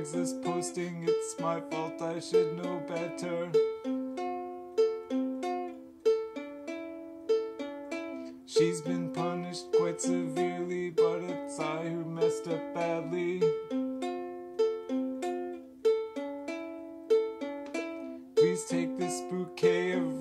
reads this posting. It's my fault, I should know better. She's been punished quite severely, but it's I who messed up badly. Please take this bouquet of